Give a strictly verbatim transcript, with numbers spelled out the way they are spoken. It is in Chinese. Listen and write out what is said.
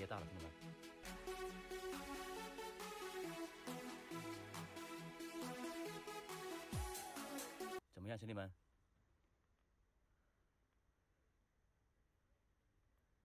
接大了，兄弟们。怎么样，兄弟们？